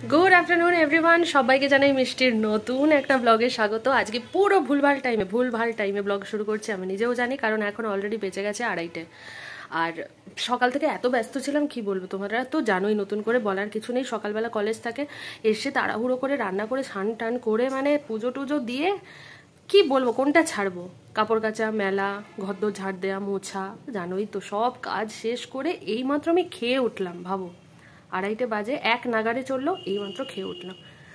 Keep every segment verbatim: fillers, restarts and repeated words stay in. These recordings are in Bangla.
গুড আফটারনুন এভরিওয়ান, সবাইকে জানাই মিষ্টির নতুন একটা ব্লগে স্বাগত। আজকে পুরো ভুলভাল টাইমে ভুলভাল টাইমে ব্লগ শুরু করছি, আমি নিজেও জানি, কারণ এখন অলরেডি বেঁচে গেছে আড়াইটে। আর সকাল থেকে এত ব্যস্ত ছিলাম কি বলবো, তোমরা তো জানোই, নতুন করে বলার কিছু নেই। সকালবেলা কলেজ থাকে, এসে তাড়াহুড়ো করে রান্না করে স্নান টান করে মানে পুজো টুজো দিয়ে কি বলবো, কোনটা ছাড়বো, কাপড় কাচা, মেলা, ঘরদোর ঝাড় দেওয়া, মোছা, জানোই তো, সব কাজ শেষ করে এইমাত্র আমি খেয়ে উঠলাম। ভাবো, আড়াইটে বাজে, এক নাগারে চললো, এইমাত্র খেয়ে উঠলাম।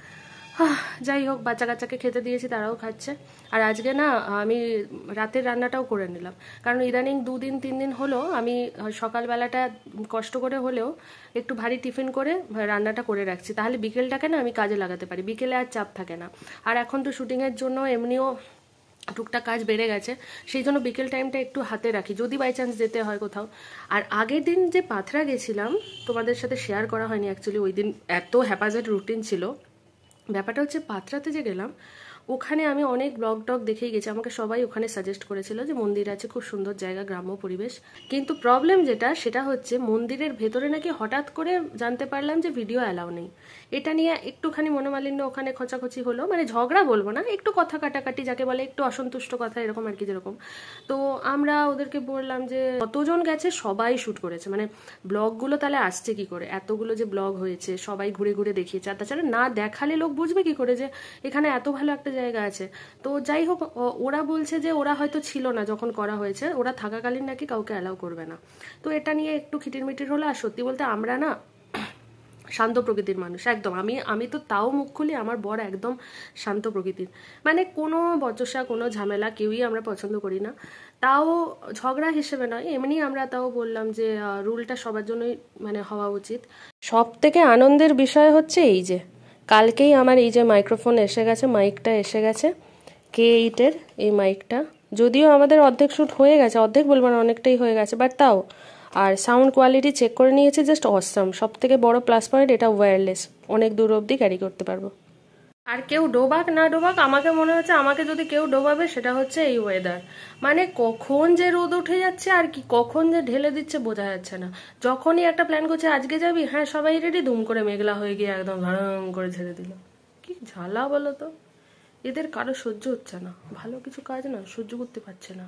যাই হোক, বাচ্চা কাচ্চাকে খেতে দিয়েছি, তারাও খাচ্ছে। আর আজকে না আমি রাতের রান্নাটাও করে নিলাম, কারণ ইদানিং দুদিন তিন দিন হলো আমি সকালবেলাটা কষ্ট করে হলেও একটু ভারী টিফিন করে রান্নাটা করে রাখছি, তাহলে বিকেলটাকে না আমি কাজে লাগাতে পারি, বিকেলে আর চাপ থাকে না। আর এখন তো শুটিংয়ের জন্য এমনিও টুকটাক কাজ বেড়ে গেছে, সেই জন্য বিকেল টাইমটা একটু হাতে রাখি, যদি বাই চান্স যেতে হয় কোথাও। আর আগের দিন যে পাথরা গেছিলাম, তোমাদের সাথে শেয়ার করা হয়নি অ্যাকচুয়ালি, ওই দিন এত হ্যাপাজেট রুটিন ছিল। ব্যাপারটা হচ্ছে, পাথরাতে যে গেলাম ওখানে আমি অনেক ব্লগ টগ দেখেই গেছি, আমাকে সবাই ওখানে সাজেস্ট করেছিল যে মন্দির আছে, খুব সুন্দর জায়গা, গ্রাম্য পরিবেশ। কিন্তু প্রবলেম যেটা, সেটা হচ্ছে মন্দিরের ভেতরে নাকি হঠাৎ করে জানতে পারলাম যে ভিডিও অ্যালাউ নেই। এটা নিয়ে একটুখানি মনোমালিন্য ওখানে খোঁচাখুচি হলো, মানে ঝগড়া বলবো না, একটু কথা কাটাকাটি, যাকে বলে একটু অসন্তুষ্ট কথা, এরকম আর কি। যেরকম তো আমরা ওদেরকে বললাম যে কতজন গেছে, সবাই শ্যুট করেছে, মানে ব্লগগুলো তাহলে আসছে কি করে, এতগুলো যে ব্লগ হয়েছে সবাই ঘুরে ঘুরে দেখিয়েছে। আর তাছাড়া না দেখালে লোক বুঝবে কি করে যে এখানে এত ভালো একটা জায়গা আছে। তো যাই হোক, ওরা বলছে যে ওরা হয়তো ছিল না যখন করা হয়েছে, ওরা থাকাকালীন নাকি কাউকে অ্যালাউ করবে না। তো এটা নিয়ে একটু খিটির মিটির হলো। আর সত্যি বলতে আমরা না শান্ত প্রকৃতির মানুষ, একদম। আমি আমি তো তাও মুখ খুলি, আমার বর একদম শান্ত প্রকৃতির, মানে কোনো বচসা, কোনো ঝামেলা কেউই আমরা পছন্দ করি না। তাও ঝগড়া হিসেবে নয়, এমনি আমরা তাও বললাম যে রুলটা সবার জন্যই মানে হওয়া উচিত। সব থেকে আনন্দের বিষয় হচ্ছে এই যে কালকেই আমার এই যে মাইক্রোফোন এসে গেছে, মাইকটা এসে গেছে, কে এইটের এই মাইকটা। যদিও আমাদের অর্ধেক শ্যুট হয়ে গেছে, অর্ধেক বলবো না, অনেকটাই হয়ে গেছে, বাট তাও। আর সাউন্ড কোয়ালিটি চেক করে নিয়েছে, জাস্ট অসাম। সব থেকে বড় প্লাস পয়েন্ট, এটা ওয়্যারলেস, অনেক দূর অবধি ক্যারি করতে পারবো। আর কেউ ডোবাক না ডোবাক, আমাকে মনে হচ্ছে আমাকে যদি কেউ ডোবাবে সেটা হচ্ছে এই ওয়েদার। মানে কখন যে রোদ উঠে যাচ্ছে আর কি কখন যে ঢেলে দিচ্ছে বোঝা যাচ্ছে না। যখনই একটা প্ল্যান করছে আজকে যাবি, হ্যাঁ সবাই রেডি, দুম করে মেঘলা হয়ে গিয়ে একদম ঘাম করে ছেড়ে দিল। কি ঝালা বলো তো, এদের কারো সহ্য হচ্ছে না, ভালো কিছু কাজ না সহ্য করতে পারছে না।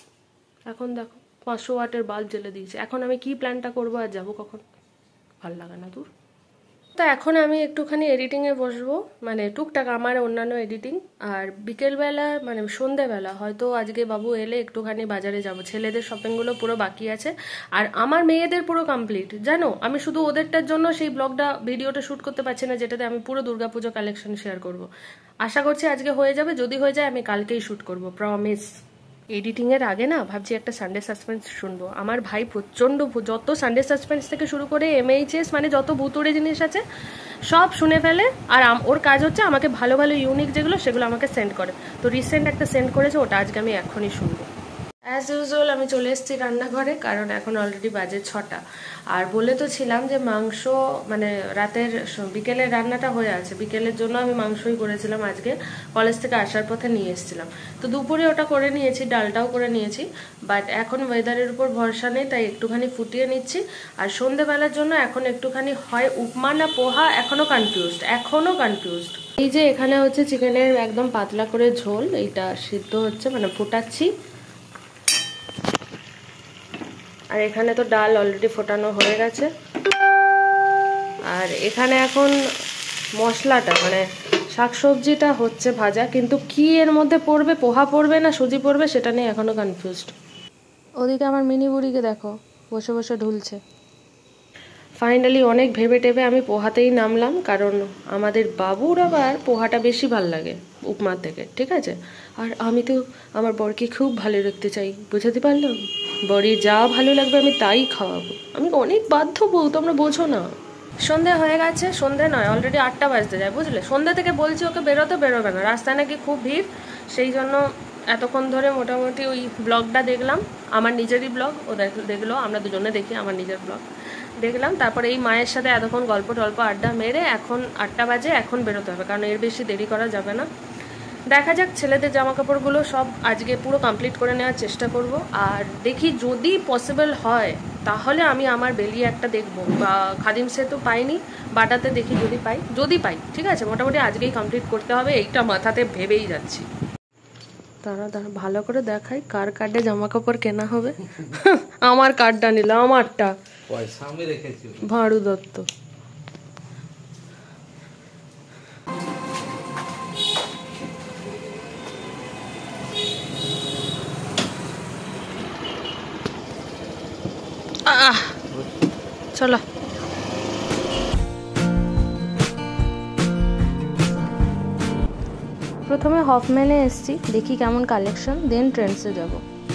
এখন দেখো পাঁচশো ওয়াটের বাল্ব জ্বেলে দিয়েছে, এখন আমি কি প্ল্যানটা করবো আর যাবো কখন, ভাল লাগে না দূর। তো এখন আমি একটুখানি এডিটিংয়ে বসবো, মানে টুকটাক আমার অন্যান্য এডিটিং। আর বিকেলবেলা মানে সন্ধ্যেবেলা হয়তো আজকে বাবু এলে একটুখানি বাজারে যাব, ছেলেদের শপিংগুলো পুরো বাকি আছে। আর আমার মেয়েদের পুরো কমপ্লিট, জানো, আমি শুধু ওদেরটার জন্য সেই ব্লগটা ভিডিওটা শ্যুট করতে পারছি না, যেটাতে আমি পুরো দুর্গাপুজো কালেকশন শেয়ার করব। আশা করছি আজকে হয়ে যাবে, যদি হয়ে যায় আমি কালকেই শ্যুট করব, প্রমিস। এডিটিংয়ের আগে না ভাবছি একটা সানডে সাসপেন্স শুনবো। আমার ভাই প্রচণ্ড, যত সানডে সাসপেন্স থেকে শুরু করে এমএইচএস, মানে যত ভুতুড়ে জিনিস আছে সব শুনে ফেলে। আর ওর কাজ হচ্ছে আমাকে ভালো ভালো ইউনিক যেগুলো, সেগুলো আমাকে সেন্ড করে। তো রিসেন্ট একটা সেন্ড করেছে, ওটা আজকে আমি এখনই শুনবো। অ্যাজ ইউজুয়াল আমি চলে এসেছি রান্নাঘরে, কারণ এখন অলরেডি বাজে ছটা। আর বলে তো ছিলাম যে মাংস, মানে রাতের বিকেলের রান্নাটা হয়ে আছে, বিকেলের জন্য আমি মাংসই করেছিলাম আজকে, কলেজ থেকে আসার পথে নিয়ে এসেছিলাম। তো দুপুরে ওটা করে নিয়েছি, ডালটাও করে নিয়েছি, বাট এখন ওয়েদারের উপর ভরসা নেই, তাই একটুখানি ফুটিয়ে নিচ্ছি। আর সন্ধ্যেবেলার জন্য এখন একটুখানি হয় উপমা না পোহা, এখনও কনফিউজড, এখনও কনফিউজড। এই যে এখানে হচ্ছে চিকেনের একদম পাতলা করে ঝোল, এইটা সিদ্ধ হচ্ছে, মানে ফোটাচ্ছি। আর এখানে তো ডাল অলরেডি ফোটানো হয়ে গেছে। আর এখানে এখন মশলাটা, মানে শাকসবজিটা হচ্ছে ভাজা, কিন্তু কি এর মধ্যে পড়বে, পোহা পড়বে না সুজি পড়বে, সেটা নিয়ে এখনো কনফিউজড। ওদিকে আমার মিনি বুড়িকে দেখো বসে বসে ঢুলছে। ফাইনালি অনেক ভেবে টেবে আমি পোহাতেই নামলাম, কারণ আমাদের বাবুর আবার পোহাটা বেশি ভাল লাগে উপমার থেকে, ঠিক আছে। আর আমি তো আমার বরকে খুব ভালো রাখতে চাই, বুঝাতে পারলাম, বড়ি যা ভালো লাগবে আমি তাই খাওয়াবো, আমি অনেক বাধ্য বউ, তোমরা বোঝো না। সন্ধে হয়ে গেছে, সন্ধে নয় অলরেডি আটটা বাজতে যায়, বুঝলে। সন্ধে থেকে বলছি ওকে বেরোতে, বেরোবে না, রাস্তায় নাকি খুব ভিড়, সেই জন্য এতক্ষণ ধরে মোটামুটি ওই ব্লগটা দেখলাম, আমার নিজেরই ব্লগ, ও দেখলো, আমরা দুজনে দেখি আমার নিজের ব্লগ দেখলাম। তারপরে এই মায়ের সাথে এতক্ষণ গল্প টল্প আড্ডা মেরে এখন আটটা বাজে, এখন বেরোতে হবে, কারণ এর বেশি দেরি করা যাবে না। দেখা যাক, ছেলেদের জামা কাপড়গুলো সব আজকে পুরো কমপ্লিট করে নেওয়ার চেষ্টা করব। আর দেখি যদি পসিবল হয় তাহলে আমি আমার বেলি একটা দেখবো, বা খাদিম সে তো পাইনি, বাটাতে দেখি যদি পাই, যদি পাই ঠিক আছে, মোটামুটি আজকেই কমপ্লিট করতে হবে, এইটা মাথাতে ভেবেই যাচ্ছি। তারা তারা ভালো করে দেখাই কার কার্ডে জামা কাপড় কেনা হবে। আমার কার্ডটা নিল, আমারটা পয়সা আমি রেখেছি। ভাড়ু দত্ত। আহ চলো। প্রথমে হফম্যানে এসছি, দেখি কেমন কালেকশন, দেন ট্রেন্ডসে যাব।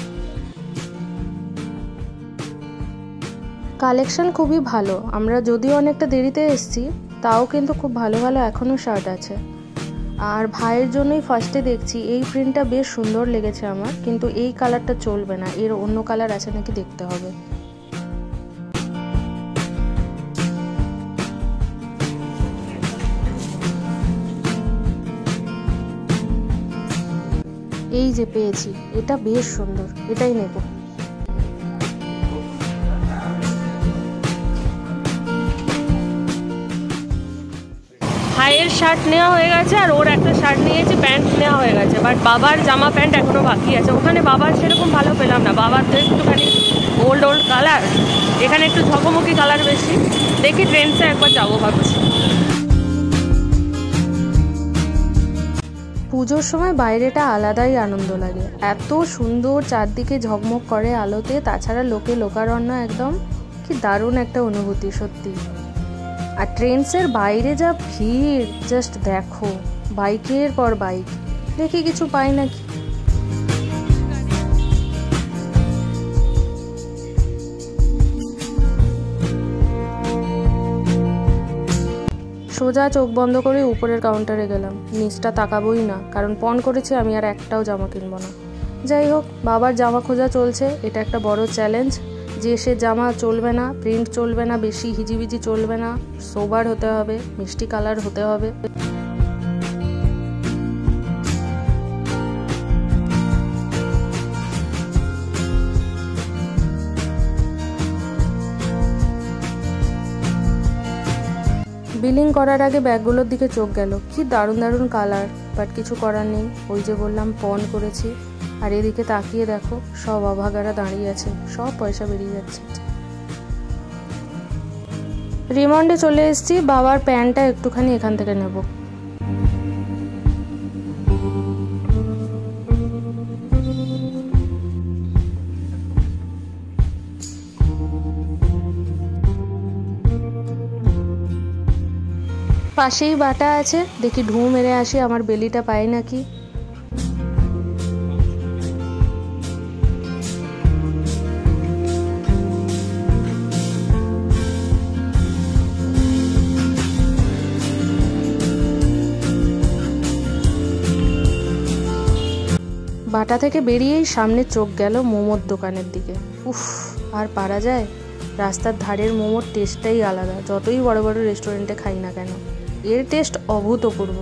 কালেকশন খুবই ভালো, আমরা যদিও অনেকটা দেরিতে এসছি তাও কিন্তু খুব ভালো ভালো এখনও শার্ট আছে। আর ভাইয়ের জন্যই ফার্স্টে দেখছি, এই প্রিন্টটা বেশ সুন্দর লেগেছে আমার, কিন্তু এই কালারটা চলবে না, এর অন্য কালার আছে নাকি দেখতে হবে। এই যে পেয়েছি, এটা বেশ সুন্দর, এটাই নেব। ভাইয়ের শার্ট নেওয়া হয়ে গেছে, আর ওর একটা শার্ট নিয়েছি, প্যান্ট নেওয়া হয়ে গেছে, বাট বাবার জামা প্যান্ট এখনো বাকি আছে। ওখানে বাবার সেরকম ভালো পেলাম না, বাবার তো একটুখানি ওল্ড ওল্ড কালার, এখানে একটু ঝকমকি কালার বেশি। দেখি ট্রেন্ডসে একবার যাবো ভাবছি। পুজোর সময় বাইরেটা আলাদাই আনন্দ লাগে, এত সুন্দর চারদিকে ঝকমক করে আলোতে, তাছাড়া লোকে লোকারণ্য, একদম কি দারুণ একটা অনুভূতি সত্যি। আর ট্রেন্ডসের বাইরে যা ভিড়, জাস্ট দেখো, বাইকের পর বাইক, দেখি কিছু পাই নাকি। সোজা চোখ বন্ধ করে উপরের কাউন্টারে গেলাম, নিচটা তাকাবোই না, কারণ পণ করেছি আমি আর একটাও জামা কিনবো না। যাই হোক, বাবার জামা খোঁজা চলছে, এটা একটা বড় চ্যালেঞ্জ, যে সে জামা চলবে না, প্রিন্ট চলবে না, বেশি হিজিবিজি চলবে না, সোবার হতে হবে, মিষ্টি কালার হতে হবে। বিলিং করার আগে ব্যাগগুলোর দিকে চোখ গেল, কি দারুণ দারুণ কালার, বাট কিছু করার নেই, ওই যে বললাম পণ করেছি। আর এদিকে তাকিয়ে দেখো, সব অভাগারা দাঁড়িয়ে আছে, সব পয়সা বেরিয়ে যাচ্ছে। রিমন্ডে চলে এসেছি, বাবার প্যান্টটা একটুখানি এখান থেকে নেব। পাশেই বাটা আছে, দেখি ঢু মেরে আসি, আমার বেলিটা পাই নাকি। বাটা থেকে বেরিয়েই সামনে চোখ গেল মোমোর দোকানের দিকে। উফ, আর পারা যায়? রাস্তার ধারের মোমোর টেস্টটাই আলাদা, যতই বড় বড় রেস্টুরেন্টে খাই না কেন, এর টেস্ট অভূতপূর্ব।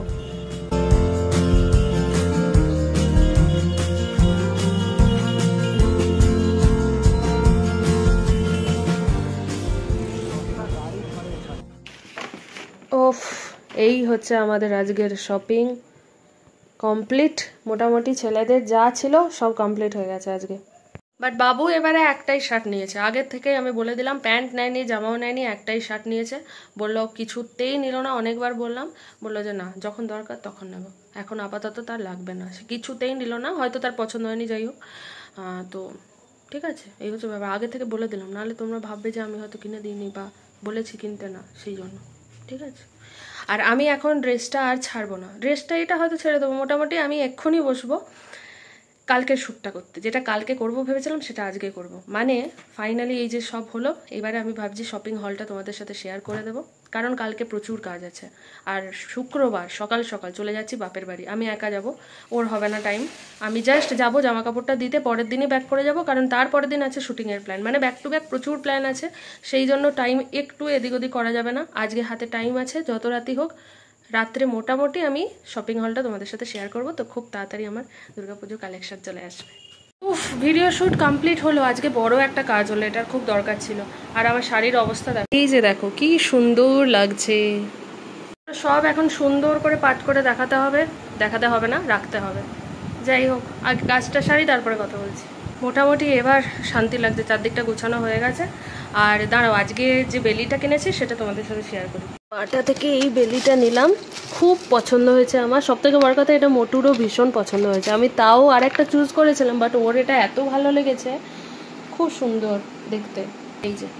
ওফ, এই হচ্ছে আমাদের আজকের শপিং কমপ্লিট। মোটামুটি ছেলেদের যা ছিল সব কমপ্লিট হয়ে গেছে আজকে। বাট বাবু এবারে একটাই শার্ট নিয়েছে, আগের থেকেই আমি বলে দিলাম, প্যান্ট নেয়নি, জামাও নেয়নি, একটাই শার্ট নিয়েছে। বললো কিছুতেই নিল না, অনেকবার বললাম, বললো যে না, যখন দরকার তখন নেব, এখন আপাতত তার লাগবে না, সে কিছুতেই নিল না, হয়তো তার পছন্দ হয়নি, যাই হোক। তো ঠিক আছে, এই হচ্ছে ব্যাপার, আগে থেকে বলে দিলাম, নাহলে তোমরা ভাববে যে আমি হয়তো কিনে দিইনি বা বলেছি কিনতে না, সেই জন্য। ঠিক আছে, আর আমি এখন ড্রেসটা আর ছাড়বো না, ড্রেসটা এটা হয়তো ছেড়ে দেবো, মোটামুটি আমি এক্ষুনি বসবো কালকের শ্যুটটা করতে, যেটা কালকে করব ভেবেছিলাম সেটা আজকে করব। মানে ফাইনালি এই যে সব হলো, এবারে আমি ভাবছি শপিং হলটা তোমাদের সাথে শেয়ার করে দেবো, কারণ কালকে প্রচুর কাজ আছে। আর শুক্রবার সকাল সকাল চলে যাচ্ছি বাপের বাড়ি, আমি একা যাব, ওর হবে না টাইম, আমি জাস্ট যাবো জামা কাপড়টা দিতে, পরের দিনই ব্যাক করে যাব, কারণ তার পরের দিন আছে শুটিংয়ের প্ল্যান, মানে ব্যাক টু ব্যাক প্রচুর প্ল্যান আছে, সেই জন্য টাইম একটু এদিক ওদিক করা যাবে না। আজকে হাতে টাইম আছে, যত রাতি হোক রাত্রে মোটামুটি আমি শপিং হলটা তোমাদের সাথে শেয়ার করব, তো খুব তাড়াতাড়ি আমার দুর্গাপুজোর কালেকশন চলে আসবে। উফ, ভিডিও শ্যুট কমপ্লিট হলো। আজকে বড় একটা কাজ হলো, এটার খুব দরকার ছিল। আর আমার শাড়ির অবস্থা দেখো, এই যে দেখো কি সুন্দর লাগছে। সব এখন সুন্দর করে পাট করে দেখাতে হবে, দেখাতে হবে না, রাখতে হবে। যাই হোক, আগে কাজটা সারি, তারপরে কথা বলছি। মোটামুটি এবার শান্তি লাগছে, চারদিকটা গোছানো হয়ে গেছে। আর দাঁড়াও, আজকে যে বেলিটা কিনেছি সেটা তোমাদের সাথে শেয়ার করি। বাটা থেকে এই বেলিটা নিলাম, খুব পছন্দ হয়েছে আমার। সব থেকে বড় কথা, এটা মোটুরও ভীষণ পছন্দ হয়েছে। আমি তাও আর একটা চুজ করেছিলাম, বাট ওর এটা এত ভালো লেগেছে, খুব সুন্দর দেখতে। এই যে,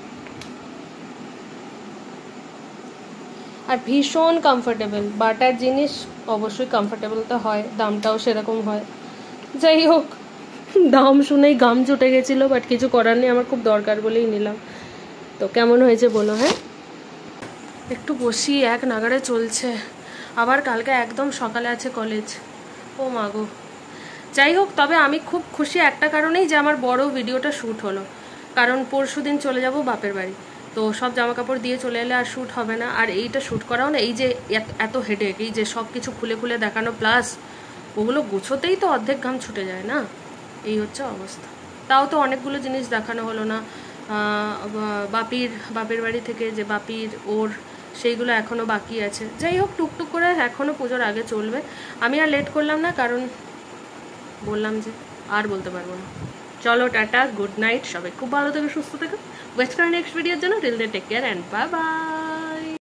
আর ভীষণ কমফোর্টেবল। বাটার জিনিস অবশ্যই কমফোর্টেবল তো হয়, দামটাও সেরকম হয়। যাই হোক, দাম শুনেই গাম জুটে গেছিলো, বাট কিছু করার নেই, আমার খুব দরকার বলেই নিলাম। তো কেমন হয়েছে বলো? হ্যাঁ, একটু বসি, এক নাগাড়ে চলছে। আবার কালকে একদম সকালে আছে কলেজ। ও মা গো। যাই হোক, তবে আমি খুব খুশি একটা কারণেই, যে আমার বড় ভিডিওটা শ্যুট হলো। কারণ পরশু দিন চলে যাব বাপের বাড়ি, তো সব জামা কাপড় দিয়ে চলে এলে আর শ্যুট হবে না। আর এইটা শ্যুট করাও না, এই যে এত হেডেক, এই যে সব কিছু খুলে খুলে দেখানো, প্লাস ওগুলো গুছোতেই তো অর্ধেক ঘাম ছুটে যায় না, এই হচ্ছে অবস্থা। তাও তো অনেকগুলো জিনিস দেখানো হলো না। বাপির বাপের বাড়ি থেকে যে বাপির ওর, সেইগুলো এখনও বাকি আছে। যাই হোক, টুকটুক করে এখনও পুজোর আগে চলবে। আমি আর লেট করলাম না, কারণ বললাম যে আর বলতে পারবো না। চলো, টাটা, গুড নাইট, সবাই খুব ভালো থেকো, সুস্থ থেকো। ওয়েট করো নেক্সট ভিডিওর জন্য। Till then take care and bye by.